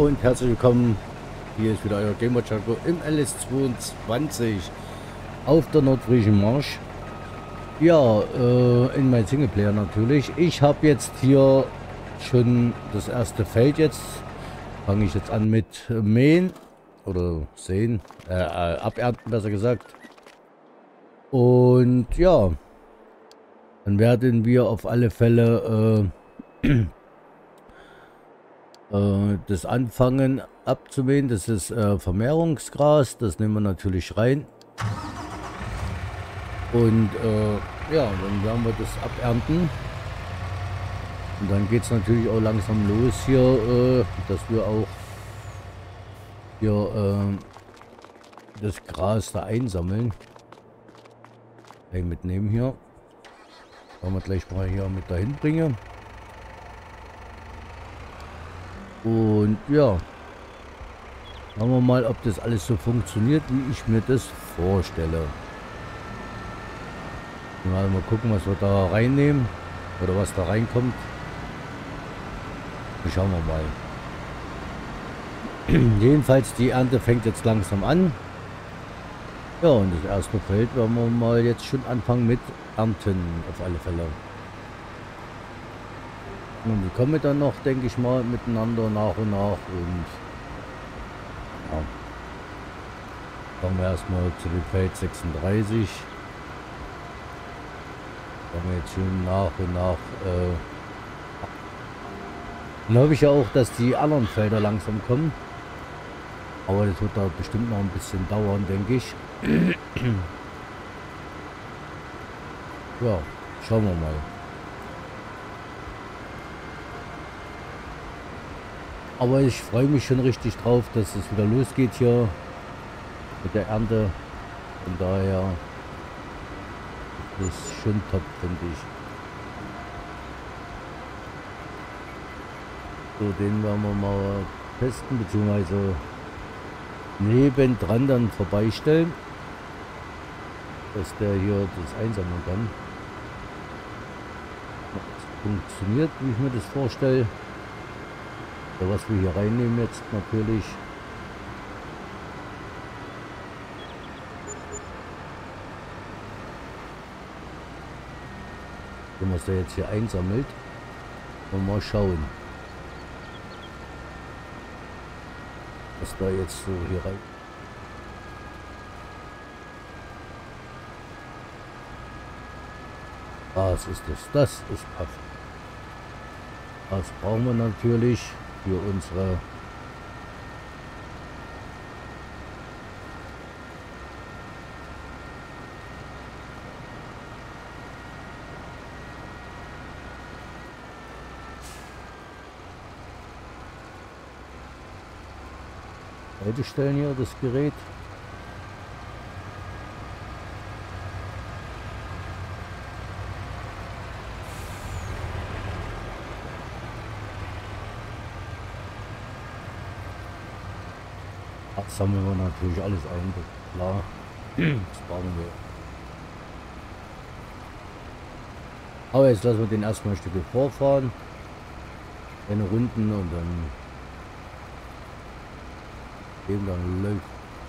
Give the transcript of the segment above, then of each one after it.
und herzlich willkommen. Hier ist wieder euer Gamer Chaco im LS22 auf der Nordfriesischen Marsch. Ja, in mein Singleplayer natürlich. Ich habe jetzt hier schon das erste Feld jetzt. Fange ich jetzt an mit Mähen oder Säen, Abernten besser gesagt. Und ja, dann werden wir auf alle Fälle das anfangen abzumähen. Das ist Vermehrungsgras, das nehmen wir natürlich rein. Und ja, dann werden wir das abernten. Und dann geht es natürlich auch langsam los hier, dass wir auch hier das Gras da einsammeln. Mitnehmen hier. Wollen wir gleich mal hier mit dahin bringen. Und ja, schauen wir mal, ob das alles so funktioniert, wie ich mir das vorstelle. Mal gucken, was wir da reinnehmen oder was da reinkommt. Schauen wir mal. Jedenfalls, die Ernte fängt jetzt langsam an. Ja, und das erste Feld werden wir mal jetzt schon anfangen mit Ernten, auf alle Fälle. Und die kommen dann noch, denke ich mal, miteinander nach und nach. Und ja, kommen wir erstmal zu dem Feld 36. Kommen wir jetzt schon nach und nach. Dann hoffe ich ja auch, dass die anderen Felder langsam kommen. Aber das wird da bestimmt noch ein bisschen dauern, denke ich. Ja, schauen wir mal. Aber ich freue mich schon richtig drauf, dass es wieder losgeht hier mit der Ernte. Von daher ist es schon top, finde ich. So, den werden wir mal testen, beziehungsweise nebendran dann vorbeistellen, dass der hier das einsammeln kann. Das funktioniert, wie ich mir das vorstelle. Ja, was wir hier reinnehmen jetzt natürlich. Wenn man es da jetzt hier einsammelt, und mal schauen, was da jetzt so hier rein. Was ist das? Das ist Kaffee. Das brauchen wir natürlich für unsere Haltestellen hier, das Gerät. Das sammeln wir natürlich alles ein, klar. Das brauchen wir. Aber jetzt lassen wir den erstmal ein Stück vorfahren. Eine Runden und dann eben dann läuft.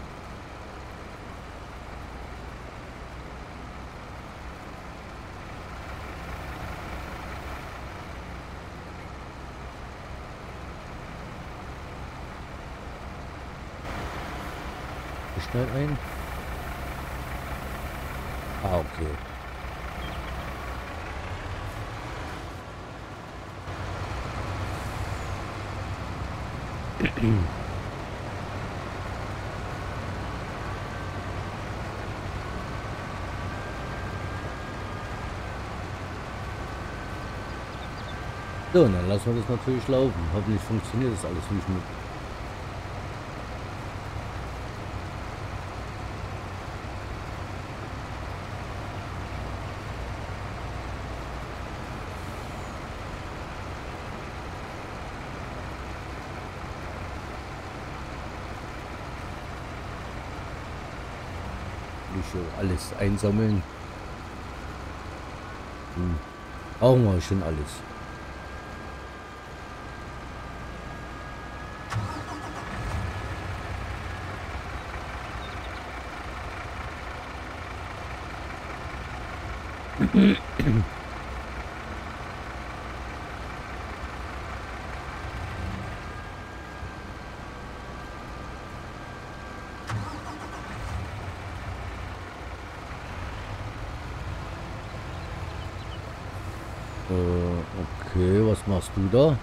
Schnell ein. Ah, okay. So, und dann lassen wir das natürlich laufen. Hoffentlich funktioniert das alles, wie ich mir alles einsammeln. Brauchen wir schon alles. Okay, was machst du da?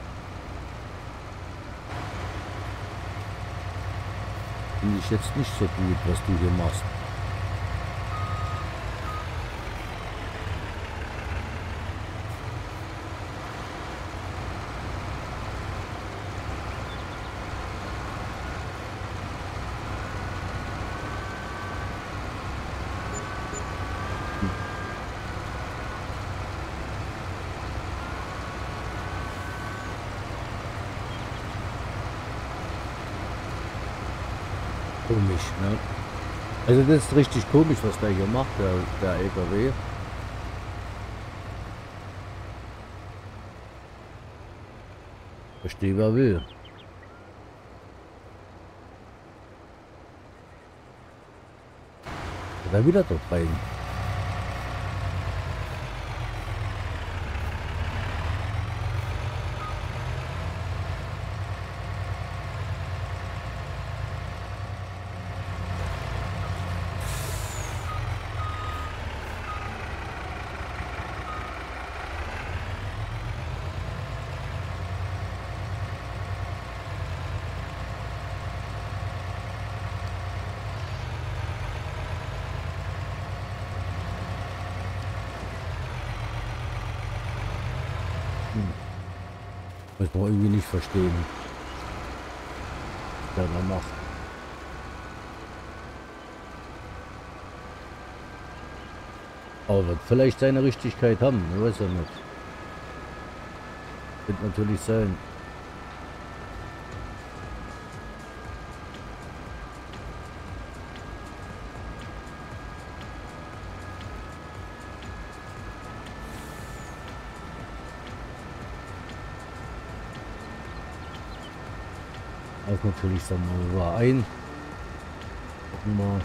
Finde ich jetzt nicht so gut, was du hier machst. Komisch, ne? Also das ist richtig komisch, was der hier macht, der LKW. Verstehe, wer will. Oder wieder dort rein. Das man irgendwie nicht verstehen, was der da macht. Aber wird vielleicht seine Richtigkeit haben, ich weiß ja nicht. Wird natürlich sein. Also natürlich sagen wir mal ein. Gucken wir.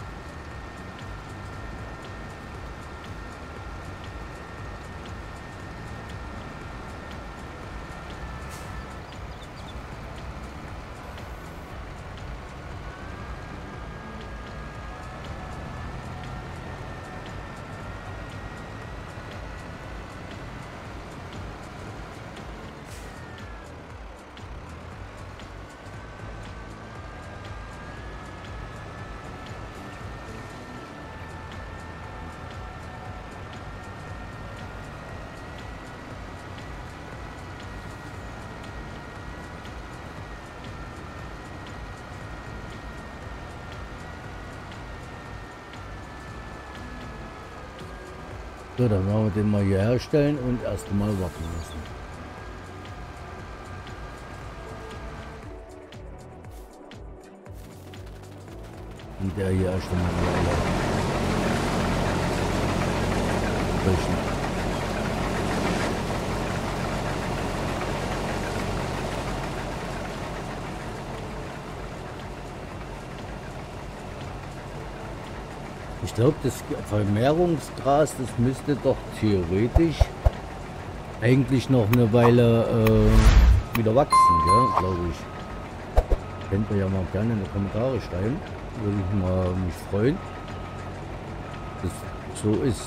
So, dann werden wir den mal hier herstellen und erst mal warten lassen. Und der hier erst einmal löschen. Ich glaube, das Vermehrungsgras, das müsste doch theoretisch eigentlich noch eine Weile wieder wachsen, glaube ich. Könnt ihr ja mal gerne in die Kommentare schreiben. Würde ich mal mich freuen, dass das so ist.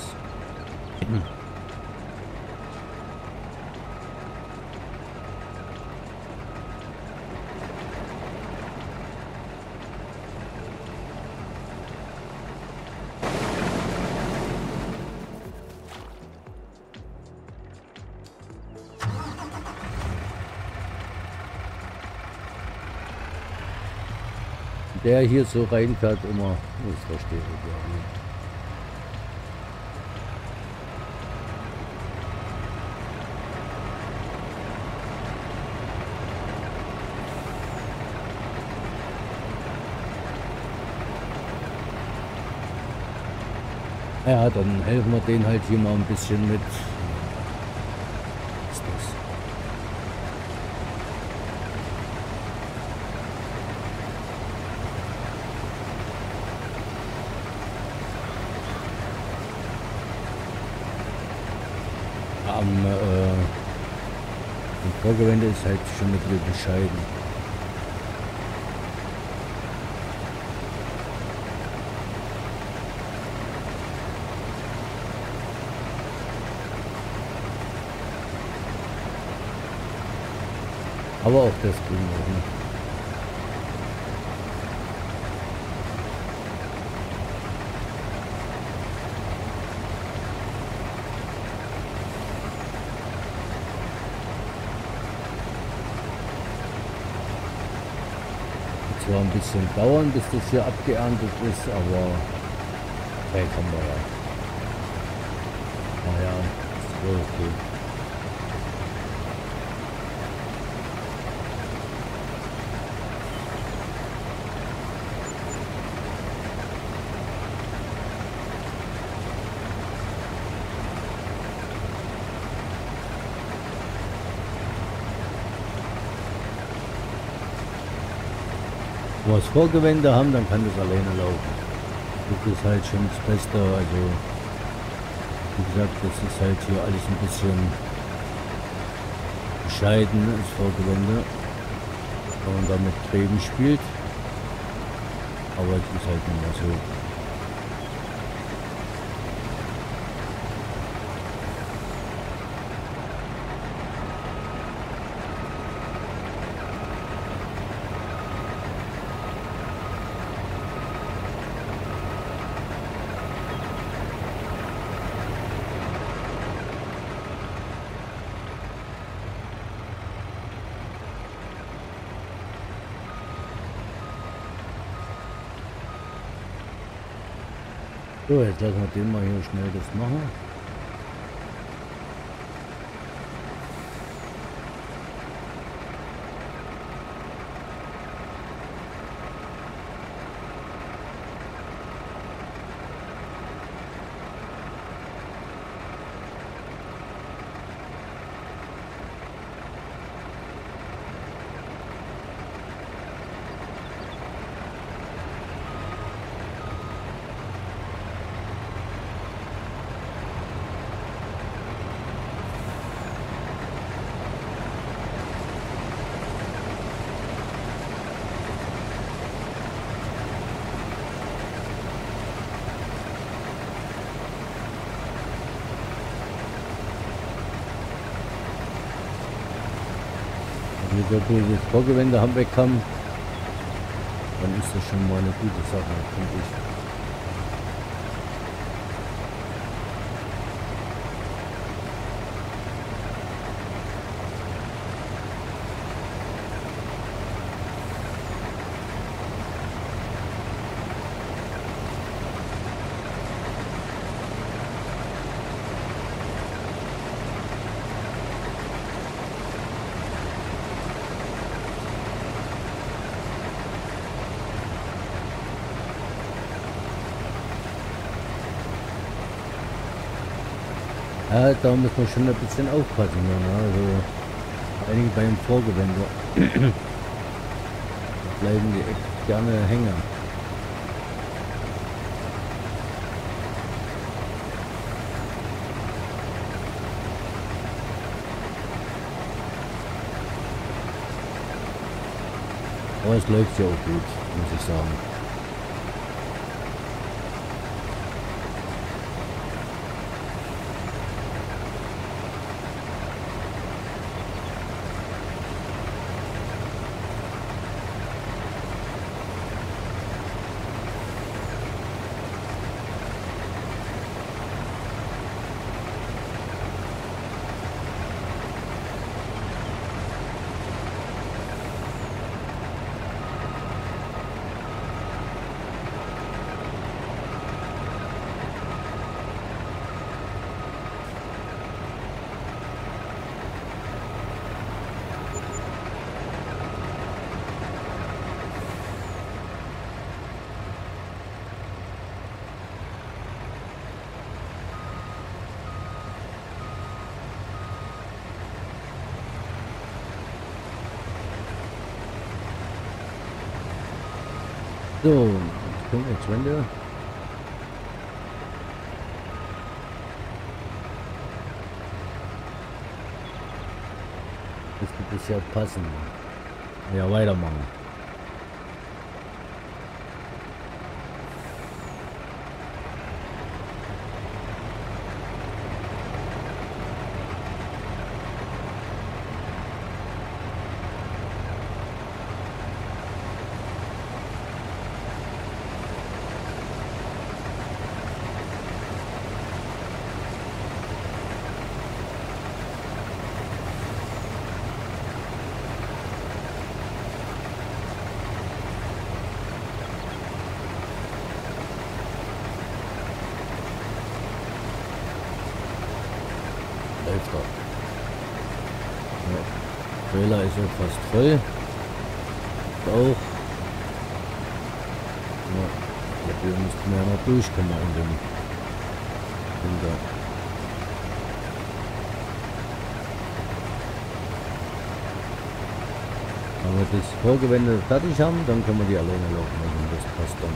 Der hier so reinfährt immer, das verstehe ich ja nicht. Ja, dann helfen wir denen halt hier mal ein bisschen mit. Was ist das? im Vorgewende ist halt schon ein bisschen bescheiden. Aber auch das ging noch nicht. Zwar ein bisschen dauern, bis das hier abgeerntet ist, aber Zeit haben wir ja. Naja, ist wohl okay. Wenn wir das Vorgewende haben, dann kann das alleine laufen. Das ist halt schon das Beste. Also, wie gesagt, das ist halt hier alles ein bisschen bescheiden, das Vorgewende. Wenn man da mit Gräben spielt. Aber es ist halt nicht mehr so. So, jetzt lassen wir den mal hier schnell das machen. Wenn wir das Vorgewende haben weg haben, dann ist das schon mal eine gute Sache, finde ich. Ja, da müssen wir schon ein bisschen aufpassen. Ja, also einige beim Vorgewende bleiben die echt gerne hängen. Aber es läuft ja auch gut, muss ich sagen. So, jetzt kommt jetzt Wende. Das wird das ja passen. Ja, weitermachen. Läuft doch. Ja. Trailer ist ja fast voll. Auch. Ja. Ich glaube, wir müssten ja noch durchkommen in dem Winter. Wenn wir das Vorgewende fertig haben, dann können wir die alleine laufen lassen. Das passt dann.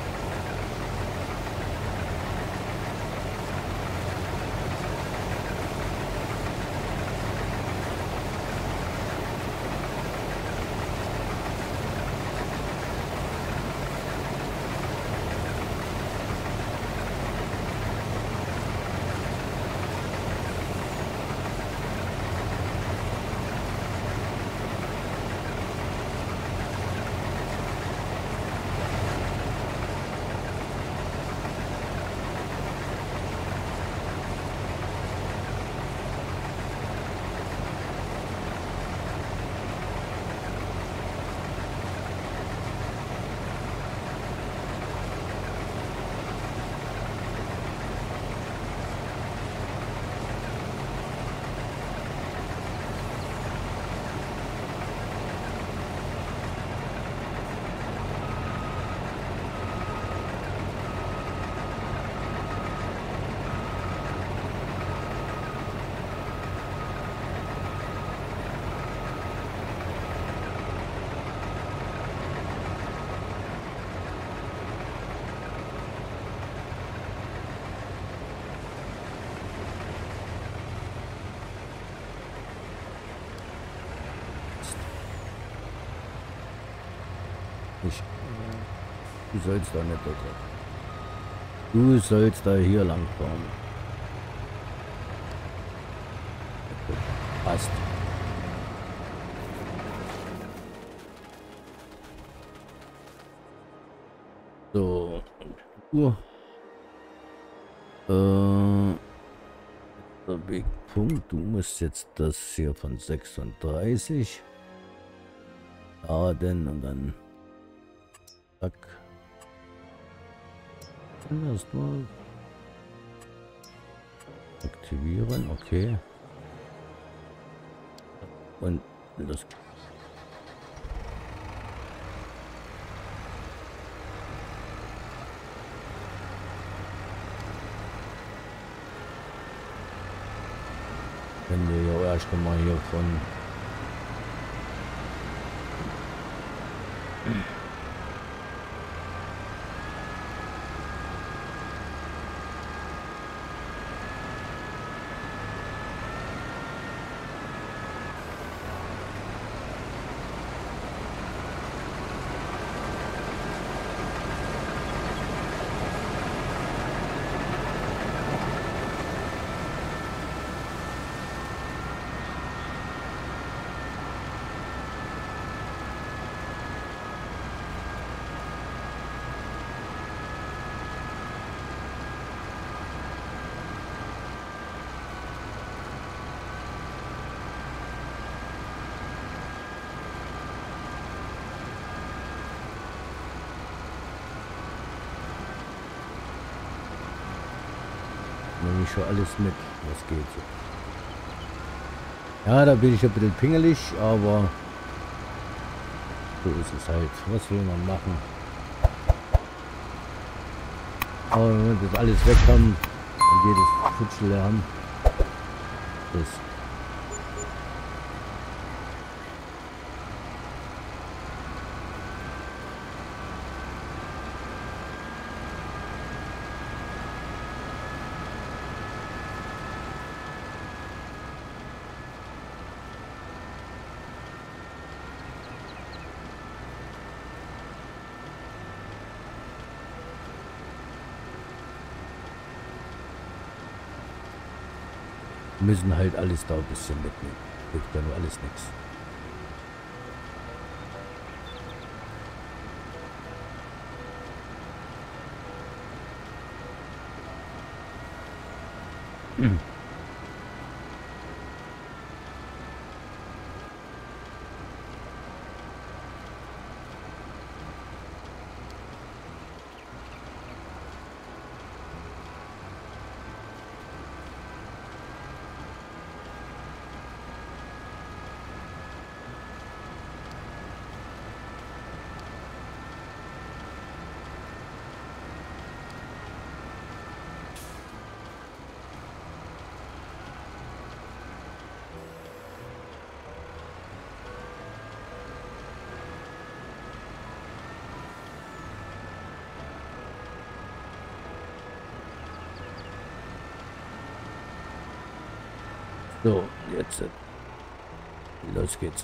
Ich, du sollst da nicht da drauf. Du sollst da hier lang fahren. Passt. So. Der Wegpunkt. Du musst jetzt das hier von 36. Ja, denn und dann. Zack. Dann erstmal aktivieren, okay. Und das. Wenn wir ja erst mal hier von nehme ich schon alles mit, was geht. Ja, da bin ich ein bisschen pingelig, aber so ist es halt. Was will man machen? Aber wenn wir das alles weg haben und jedes Futschel haben, das Müssen halt alles da ein bisschen mitnehmen. Hilft ja nur alles nichts. So, jetzt los geht's.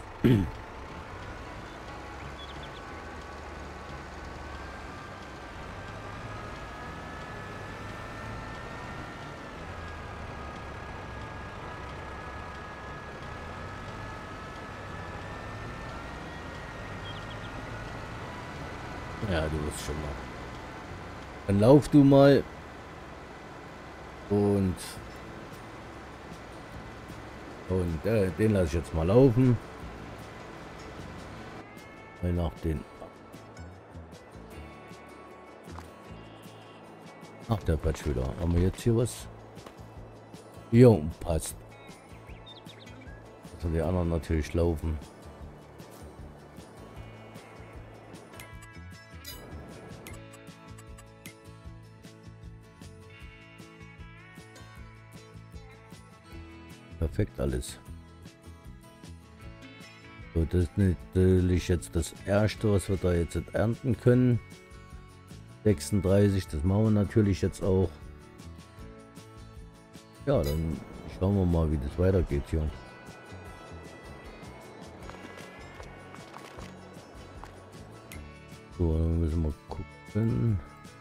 Ja, du wirst schon mal. Dann lauf du mal und den lasse ich jetzt mal laufen. Mal nach den. Ach, der Quatsch wieder. Haben wir jetzt hier was? Jo, passt. Also die anderen natürlich laufen. Perfekt alles. So, das ist natürlich jetzt das erste, was wir da jetzt ernten können. 36, das machen wir natürlich jetzt auch. Ja, dann schauen wir mal, wie das weitergeht hier. So, dann müssen wir gucken.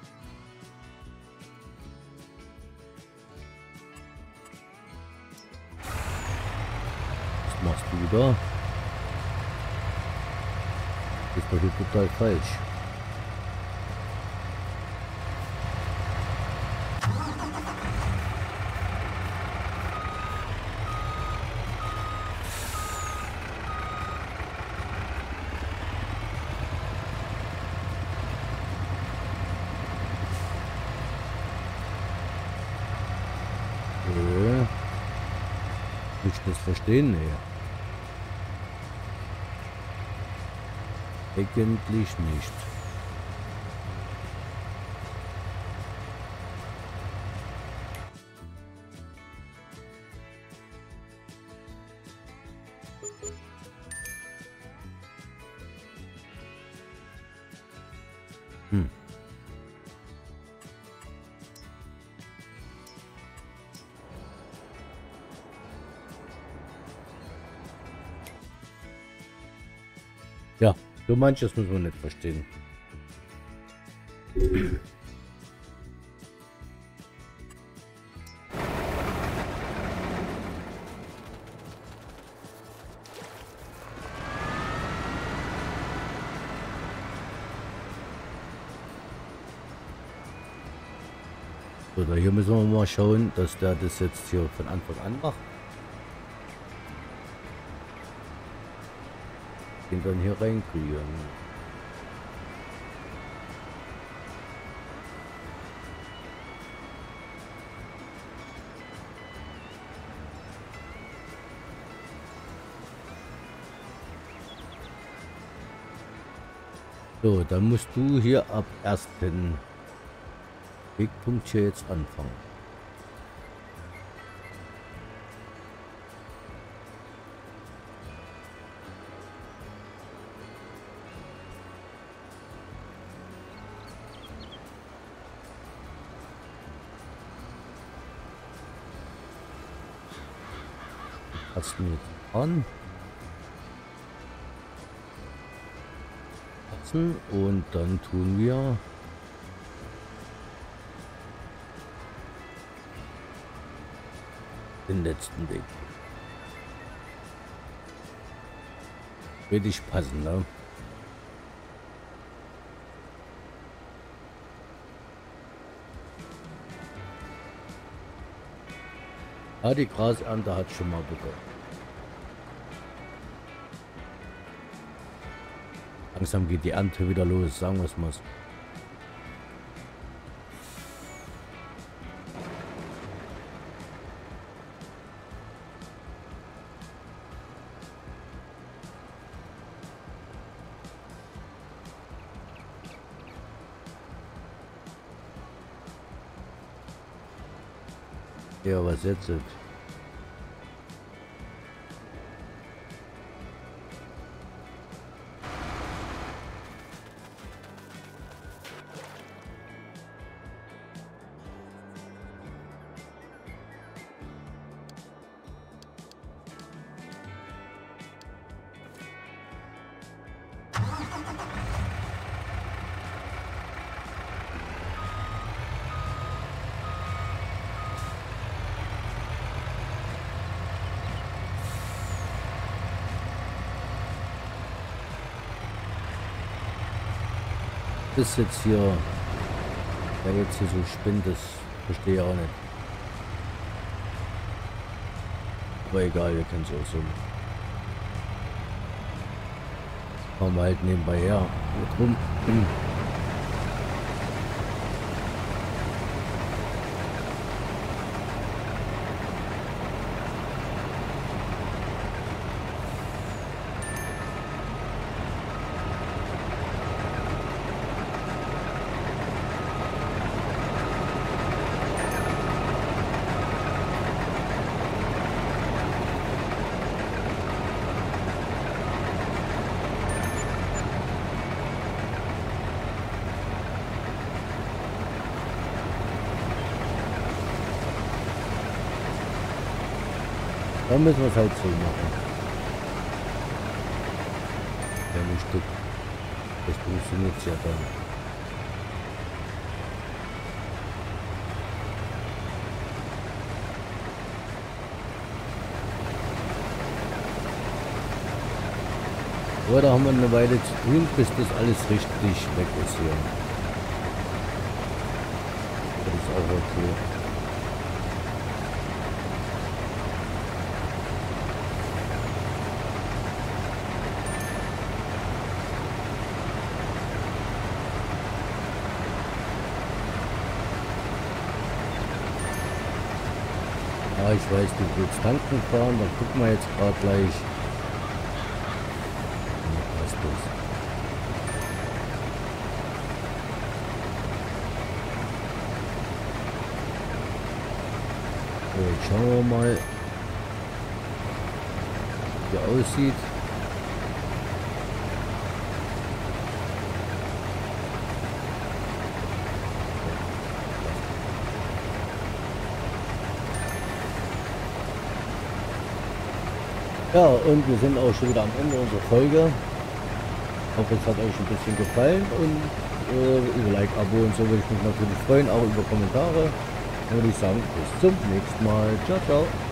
Was machst du da? Das ist doch hier total falsch. Muss ich das verstehen? Nee. Eigentlich nicht. Hm. Ja, so manches muss man nicht verstehen. So, da hier müssen wir mal schauen, dass der das jetzt hier von Anfang an macht. Den dann hier reinkriegen. So, dann musst du hier ab 1. Wegpunkt hier jetzt anfangen. Passen wir jetzt an. Und dann tun wir den letzten Weg. Würde ich passen, ne? Ja, die Grasernte hat schon mal begonnen. Langsam geht die Ernte wieder los, sagen wir es mal so. Ja, was jetzt? Das jetzt hier, wer jetzt hier so spinnt, das verstehe ich auch nicht. Aber egal, wir können es auch so. Fahren wir halt nebenbei her mit rum. Dann müssen wir es halt so machen. Ja, ein Stück. Das funktioniert ja dann. Aber da haben wir eine Weile zu tun, bis das alles richtig weg ist hier. Das ist auch okay. Ja, ich weiß, du willst tanken fahren, dann gucken wir jetzt gerade gleich. Ja, passt das. So, jetzt schauen wir mal, wie er aussieht. Ja, und wir sind auch schon wieder am Ende unserer Folge. Ich hoffe, es hat euch ein bisschen gefallen und über Like, Abo und so würde ich mich natürlich freuen, auch über Kommentare. Dann würde ich sagen, bis zum nächsten Mal. Ciao, ciao.